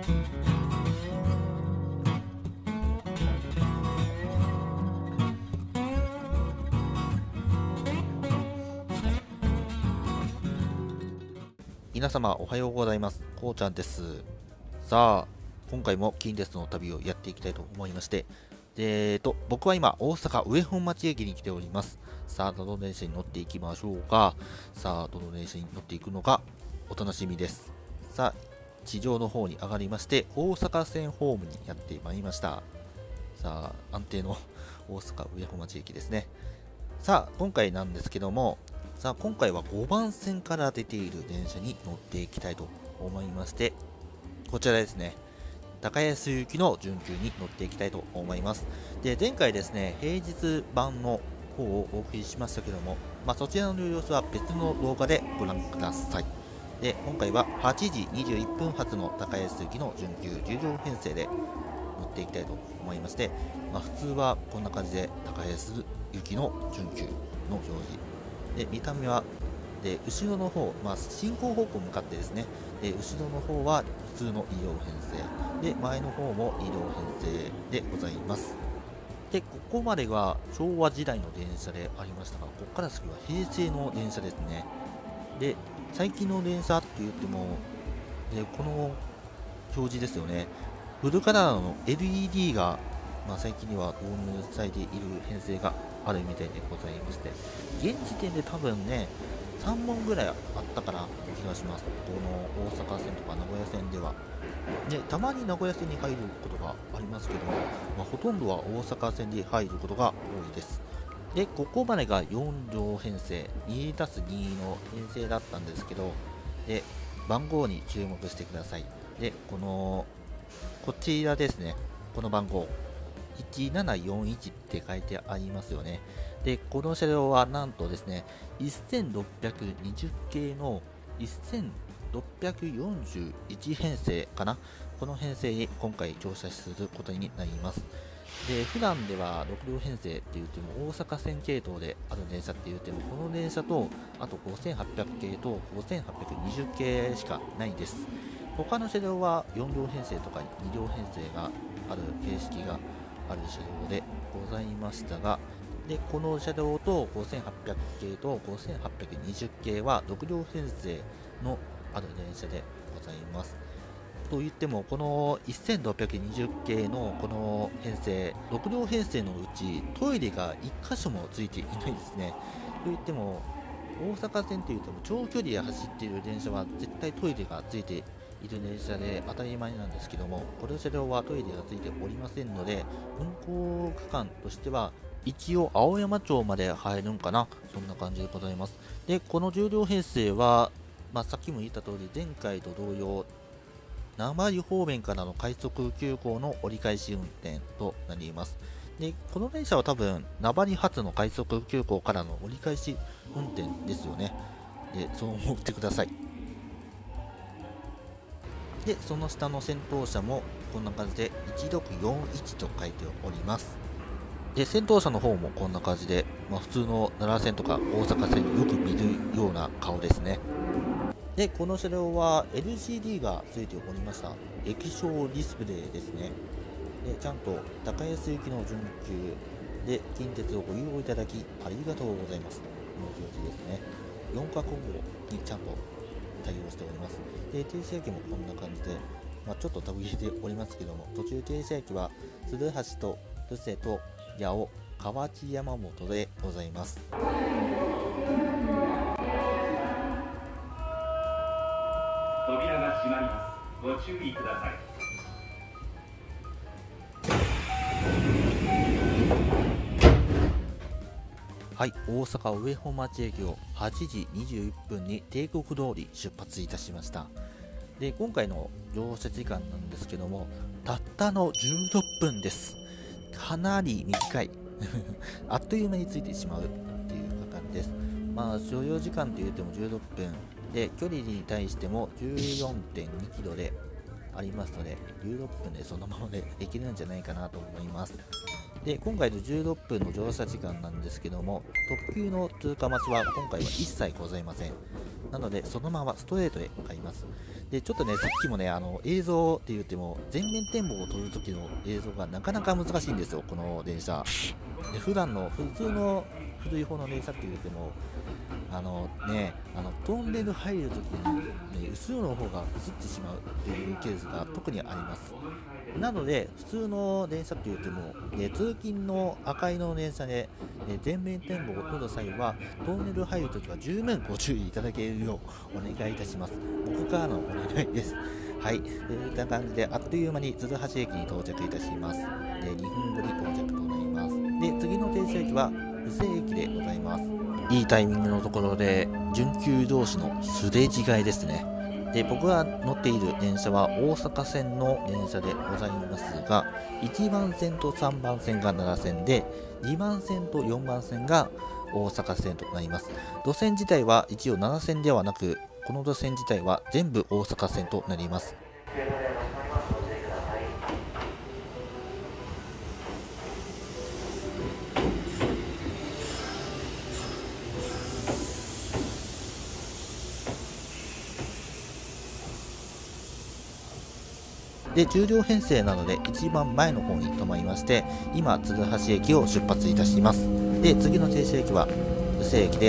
皆様おはようございます。こうちゃんです。さあ、今回も近鉄の旅をやっていきたいと思いまして、僕は今、大阪上本町駅に来ております。さあ、どの電車に乗っていきましょうか。さあ、どの電車に乗っていくのか、お楽しみです。さあ、地上の方に上がりまして、大阪線ホームにやってまいりました。さあ、安定の大阪上本町駅ですね。さあ、今回なんですけども、さあ今回は5番線から出ている電車に乗っていきたいと思いまして、こちらですね、高安行きの準急に乗っていきたいと思います。で、前回ですね、平日版の方をお送りしましたけども、そちらの様子は別の動画でご覧ください。で、今回は8時21分発の高安行きの準急10両編成で乗っていきたいと思いまして、普通はこんな感じで高安行きの準急の表示で、見た目はで後ろの方、進行方向向かってですね、で後ろの方は普通の2両編成で、前の方も2両編成でございます。で、ここまでが昭和時代の電車でありましたが、ここから先は平成の電車ですね。で、最近の電車って言っても、この表示ですよね。フルカラーの LED が、最近には導入されている編成があるみたいでございまして、現時点で多分ね、3本ぐらいあったから気がします。この大阪線とか名古屋線では。で、たまに名古屋線に入ることがありますけども、ほとんどは大阪線に入ることが多いです。で、ここまでが4両編成、2+2 の編成だったんですけど、で、番号に注目してください。で、こちらですね、この番号、1741って書いてありますよね。で、この車両はなんとですね、1620系の1641編成かな。この編成に今回乗車することになります。で、普段では6両編成って言っても、大阪線系統である電車って言っても、この電車と、あと5800系と5820系しかないです。他の車両は4両編成とか2両編成がある形式がある車両でございましたが、でこの車両と5800系と5820系は6両編成のある電車でございます。と言っても、この1620系のこの編成、6両編成のうちトイレが1箇所もついていないですね。と言っても、大阪線といっても長距離で走っている電車は絶対トイレがついている電車で当たり前なんですけども、この車両はトイレがついておりませんので、運行区間としては一応青山町まで入るんかな、そんな感じでございます。で、この10両編成は、さっきも言った通り前回と同様、名張方面からの快速急行の折り返し運転となります。で、この電車は多分名張発の快速急行からの折り返し運転ですよね。で、そう思ってください。で、その下の先頭車もこんな感じで1641と書いております。で、先頭車の方もこんな感じで、普通の奈良線とか大阪線によく見るような顔ですね。で、この車両は LCD がついておりました。液晶ディスプレイですね。で、ちゃんと高安行きの準急で近鉄をご利用いただきありがとうございます。この表示ですね。4カ国語にちゃんと対応しております。で、停車駅もこんな感じで、ちょっと途切れておりますけども、途中停車駅は鶴橋と留勢と八尾、河内山本でございます。 扉が閉まります。ご注意ください。 はい、大阪上本町駅を8時21分に定刻通り出発いたしました。で、今回の乗車時間なんですけども、たったの16分です。かなり短い。あっという間についてしまうっていう感じです。所要時間といっても16分で、距離に対しても 14.2 キロでありますので、16分でそのままでできるんじゃないかなと思います。 で、今回の16分の乗車時間なんですけども、特急の通過待ちは今回は一切ございません。なので、そのままストレートで向かいます。で、ちょっとね、さっきもね、映像って言っても、全面展望を撮るときの映像がなかなか難しいんですよ、この電車。で、普段の普通の古い方の電車って言っても、トンネル入るときに、ね、後ろの方が映ってしまうっていうケースが特にあります。なので、普通の電車って言っても、通勤の赤いの電車で、全面展望を撮る際は、トンネル入るときは十分ご注意いただけるようお願いいたします。僕からのお願いです。はい。といった感じで、あっという間に鶴橋駅に到着いたします。2分後に到着となります。で、次の停車駅は、布施駅でございます。いいタイミングのところで、準急同士のすれ違いですね。で、僕が乗っている電車は大阪線の電車でございますが、1番線と3番線が奈良線で、2番線と4番線が大阪線となります。路線自体は一応奈良線ではなく、この路線自体は全部大阪線となります。で、10両編成なので一番前の方に止まりまして、今鶴橋駅を出発いたします。で、次の停車駅は布施駅です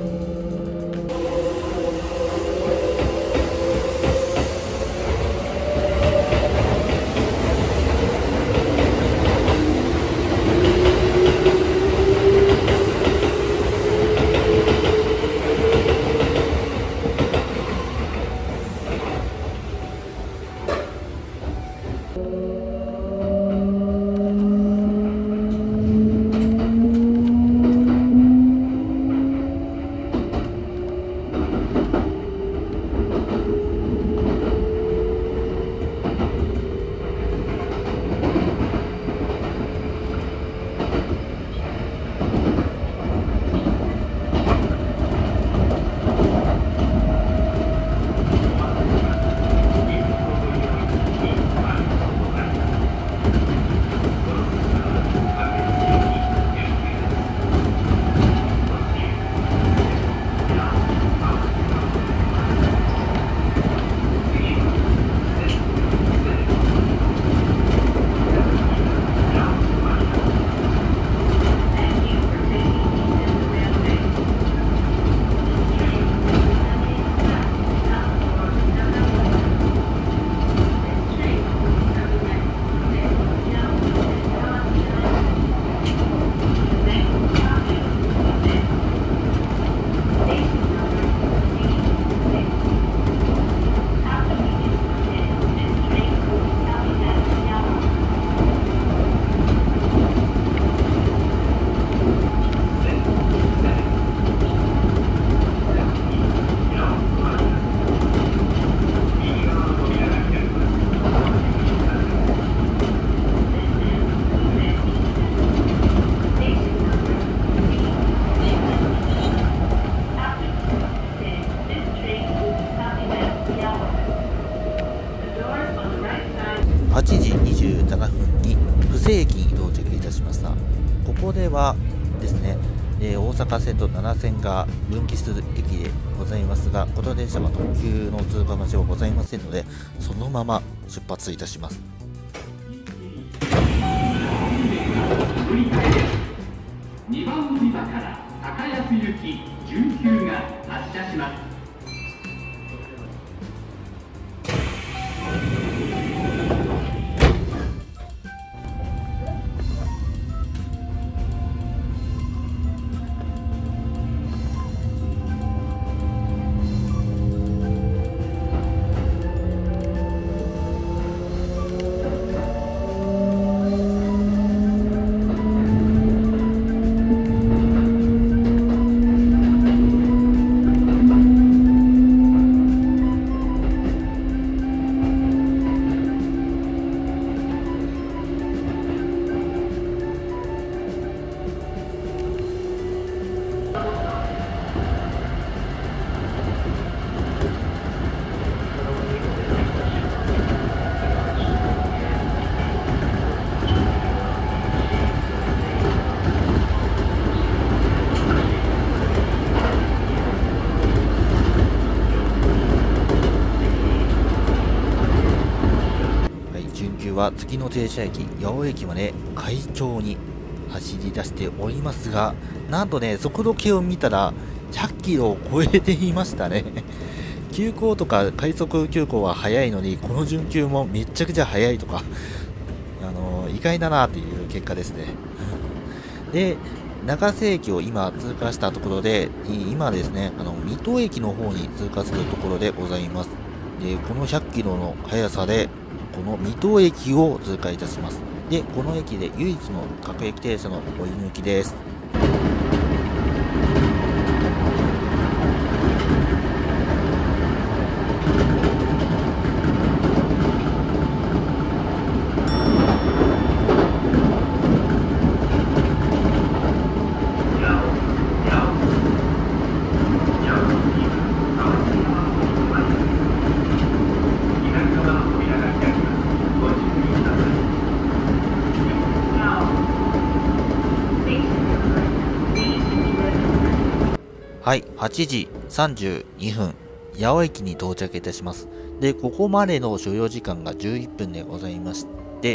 。8時27分に布施駅に到着いたしました。ここではですね、大阪線と奈良線が分岐する駅でございますが、この電車は特急の通過待ちはございませんので、そのまま出発いたします。 2番乗り場から高安行き準急が発車します。 は次の停車駅、八尾駅まで快調に走り出しておりますが、なんとね、速度計を見たら100キロを超えていましたね。急行とか快速急行は速いのに、この準急もめちゃくちゃ速いとか、意外だなという結果ですね。で、長瀬駅を今通過したところで、今ですね、水戸駅の方に通過するところでございます。で、この100キロの速さで、この水戸駅を通過いたします。で、この駅で唯一の各駅停車の追い抜きです。はい、8時32分、八尾駅に到着いたします。で、ここまでの所要時間が11分でございまして、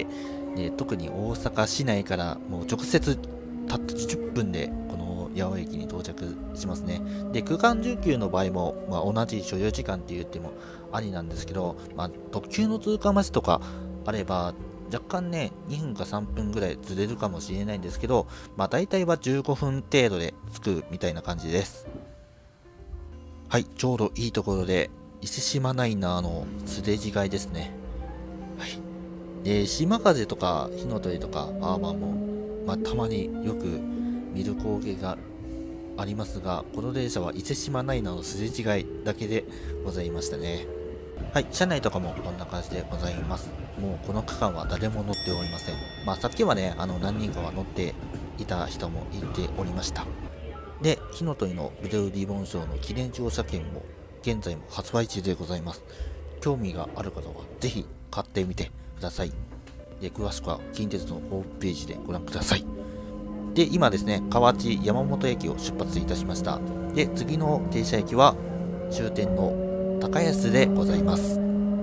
特に大阪市内からもう直接たった10分でこの八尾駅に到着しますね。で、区間19の場合も、同じ所要時間って言ってもありなんですけど、特急の通過待ちとかあれば、若干ね、2分か3分ぐらいずれるかもしれないんですけど、大体は15分程度で着くみたいな感じです。はい、ちょうどいいところで、伊勢志摩ナイナーのすれ違いですね。はい。で、島風とか火の鳥とかアーマーも、たまによく見る光景がありますが、この電車は伊勢志摩ナイナーのすれ違いだけでございましたね。はい、車内とかもこんな感じでございます。もうこの区間は誰も乗っておりません。さっきはね、何人かは乗っていた人もいておりました。で、火の鳥のブルーリボン賞の記念乗車券も現在も発売中でございます。興味がある方はぜひ買ってみてください。で、詳しくは近鉄のホームページでご覧ください。で、今ですね、河内山本駅を出発いたしました。で、次の停車駅は終点の高安でございます。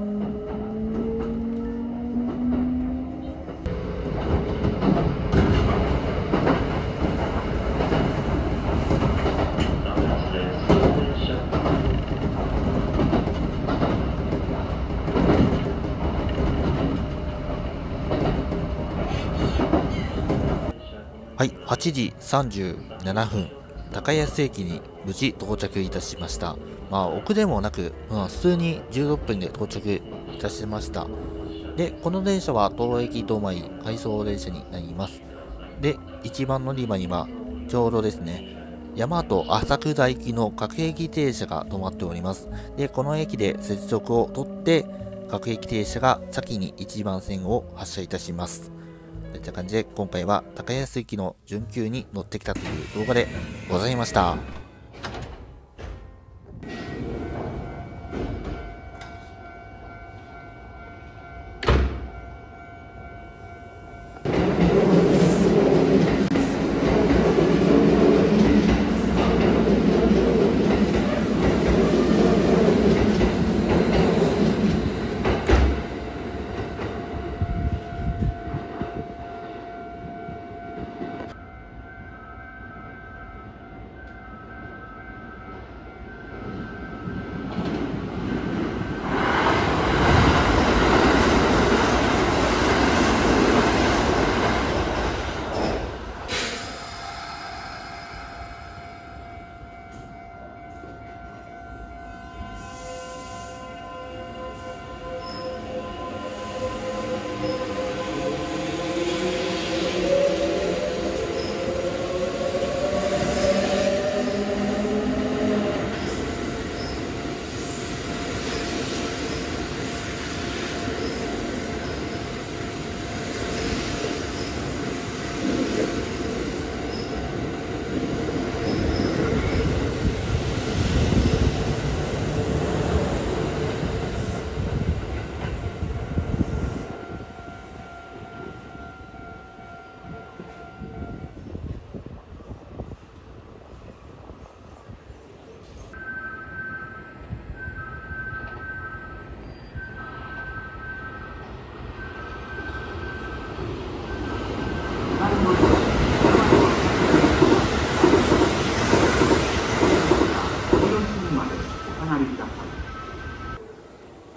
はい、8時37分、高安駅に無事到着いたしました。遅れもなく、普通に16分で到着いたしました。で、この電車は東京駅止まり回送電車になります。で、一番乗り場には、ちょうどですね、大和浅草行きの各駅停車が止まっております。で、この駅で接続を取って、各駅停車が先に1番線を発車いたします。といった感じで、今回は高安行きの準急に乗ってきたという動画でございました。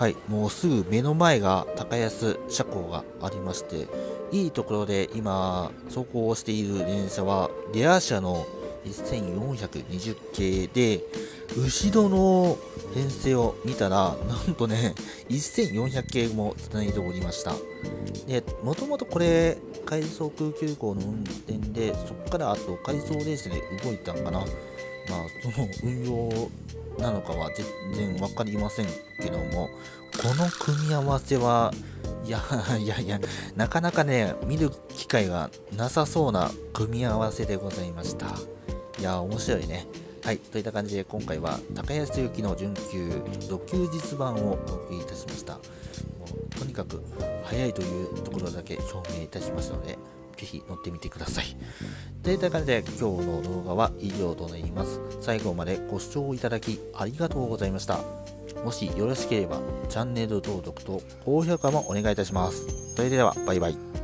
はい、もうすぐ目の前が高安車庫がありまして、いいところで今走行をしている電車はレア車の1420系で、後ろの編成を見たらなんとね1400系もつないでおりました。で、もともとこれ快速急行の運転で、そこからあと回送電車で動いたんかな。まあその運用なのかは全然分かりませんけども、この組み合わせはいやなかなかね見る機会がなさそうな組み合わせでございました。いや面白いね。はい、といった感じで今回は高安行きの準急土休日版をお送りいたしました。もうとにかく早いというところだけ表明いたしましたので、ぜひ乗ってみてください。といった感じで今日の動画は以上となります。最後までご視聴いただきありがとうございました。もしよろしければチャンネル登録と高評価もお願いいたします。それではバイバイ。